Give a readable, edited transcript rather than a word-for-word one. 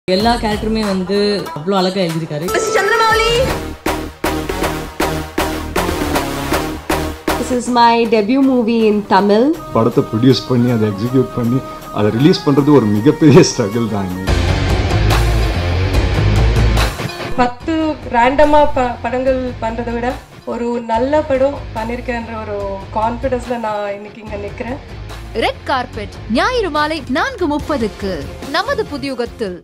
எல்லா கேரக்டருமே வந்து அவ்வளோ அழகா எழுதியிருக்காரு. This is my debut movie in Tamil. படத்தை ப்ரொடியூஸ் பண்ணி அதை எக்ஸிக்யூட் பண்ணி அதை ரிலீஸ் பண்ணுறது ஒரு மிகப்பெரிய ஸ்ட்ரகிள் தாங்க. 10 ரேண்டமாக படங்கள் பண்ணுறதை விட ஒரு நல்ல படம் பண்ணியிருக்கேன்ற ஒரு கான்ஃபிடன்ஸில் நான் இன்னைக்கு இங்கே நிற்கிறேன். ரெட் கார்பெட் ஞாயிறு மாலை 4:30க்கு நமது புதியுகத்தில்.